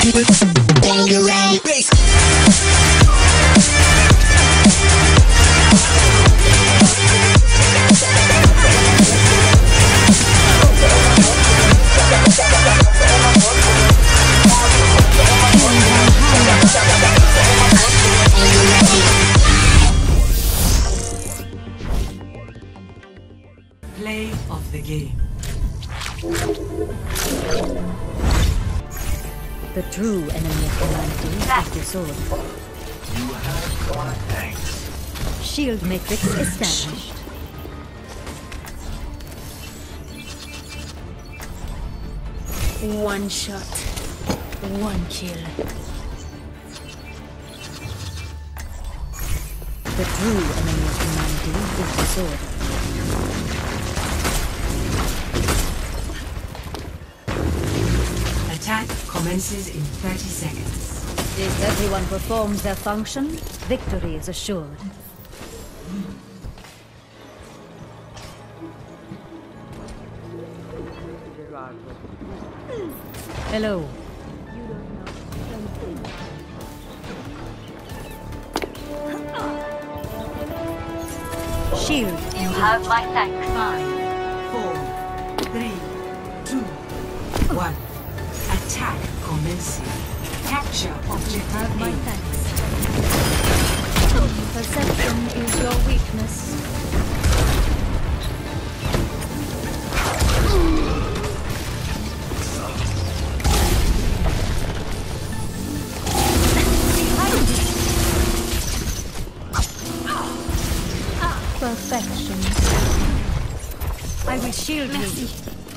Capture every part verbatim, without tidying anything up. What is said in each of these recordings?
Play of the game. The true enemy of humanity is the sword. You have our thanks. Shield matrix established. One shot, one kill. The true enemy of humanity is the sword. Attack commences in thirty seconds. If everyone performs their function, victory is assured. Hello. Shield. You have my thanks. Five, four, three, two, one. Attack commencing. Capture objective. Have my A. thanks. Perception is your weakness. Perfection. I will shield you.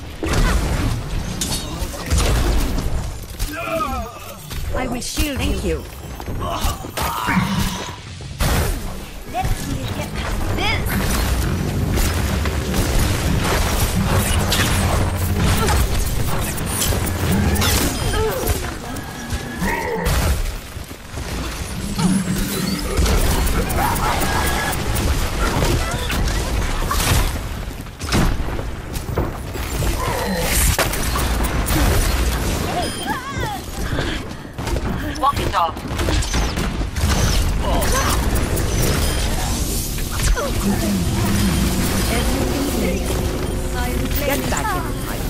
I will shield Thank you. Let's see you get past this. Walking dog. Get back in the fight.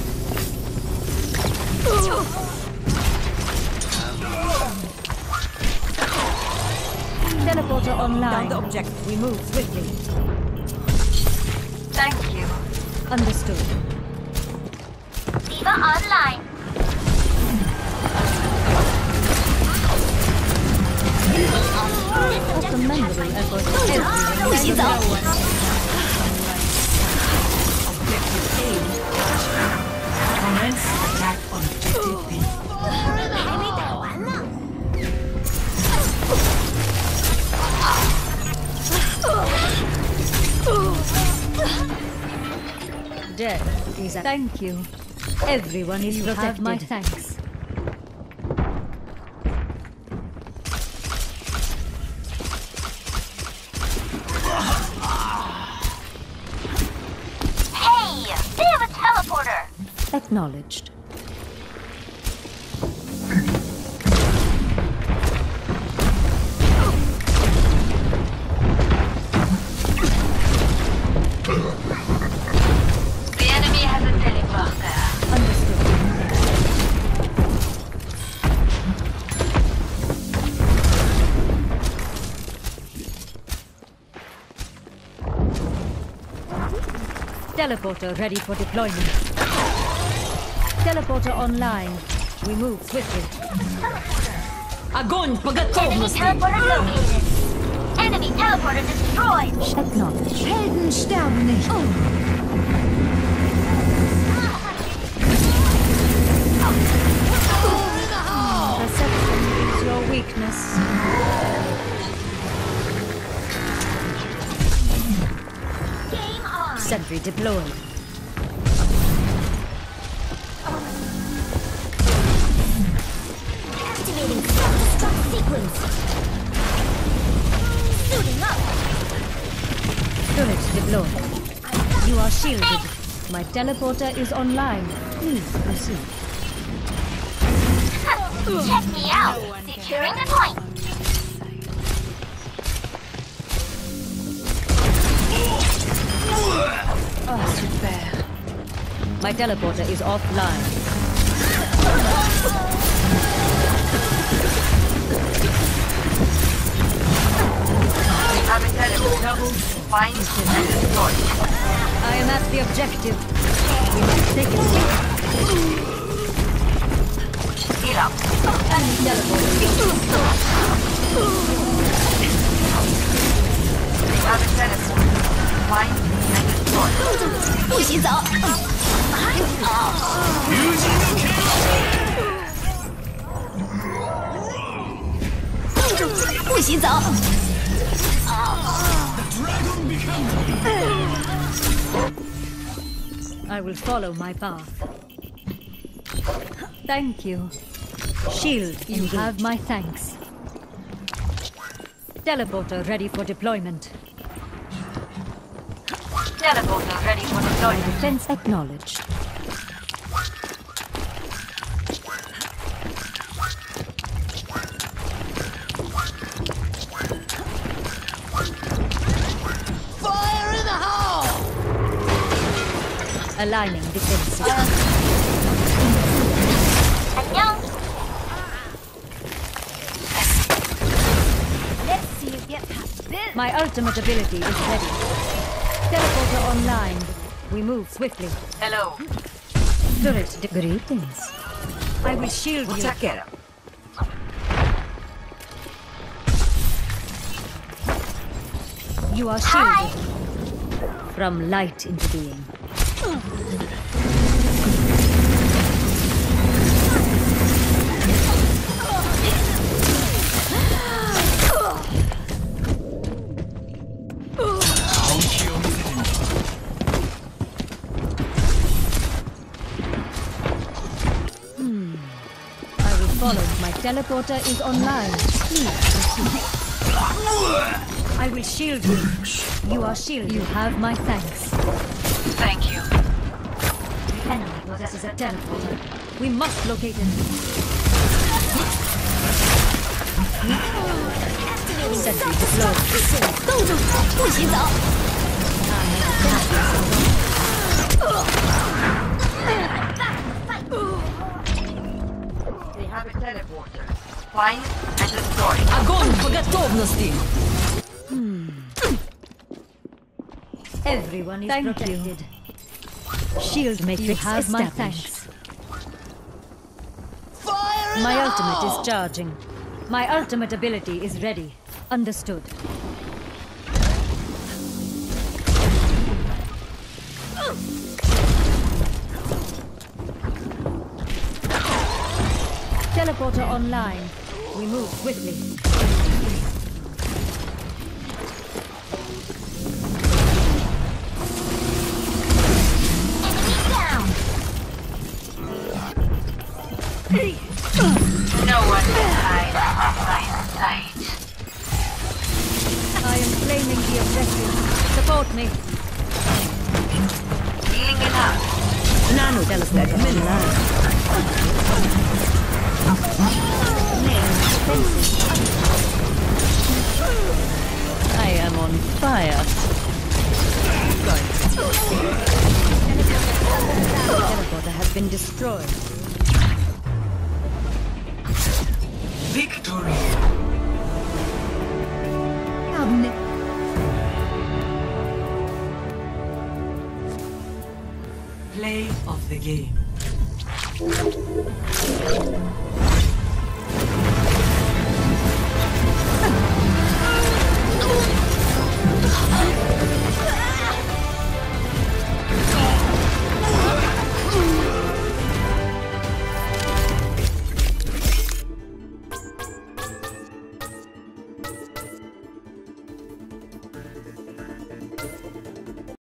Teleporter online. Down the objective. We move swiftly. Thank you. Understood. Diva online. Commendable effort. Everyone. She's up. Objective A. Commence attack on objective B. Death is a thank you. Everyone is protected. Have my thanks. Hey, they have a teleporter. Acknowledged. The enemy has a teleporter. Understood. Teleporter ready for deployment. Teleporter online. We move swiftly. Огонь по Enemy готовности! teleporter located. Enemy teleporter destroyed. Acknowledged. Helden sterben nicht. Perception is your weakness. Game on. Sentry deployed. Activating self-destruct sequence. Suiting up. Turret deployed. You are shielded. My teleporter is online. Please proceed. Check me out. Securing the point. Oh, super. My teleporter is offline. Have a telephone. Double. Find and destroy. I am at the objective. We must take it. Heal up. Have a telephone. Find and destroy. 不洗澡。不洗澡。 I will follow my path. Thank you. Shield, you have my thanks. Teleporter ready for deployment. Teleporter ready for deployment. Defense acknowledged. Aligning defenses. 안녕. Let's see you get past this. My ultimate ability is ready. Teleporter online. We move swiftly. Hello. Turret de- Greetings. I will shield you. Taquera. You are shielded. From light into being. Hmm. I will follow. My teleporter is online. Please proceed. I will shield you. You are shielded. You have my thanks. Thank you. The enemy possesses a teleporter. We must locate it. Sentry deployed. 冻住！不洗澡。 They have a teleporter. Find and destroy. Огонь по готовности. Everyone is Thank protected. You. Shield matrix you have my thanks. Fire my ultimate is charging. My ultimate ability is ready. Understood. Teleporter online. We move swiftly. No one can hide from my sight. I am claiming the objective. Support me. Healing it up. Nano telescope online. I am on fire. The teleporter has been destroyed. Victory! Play of the game.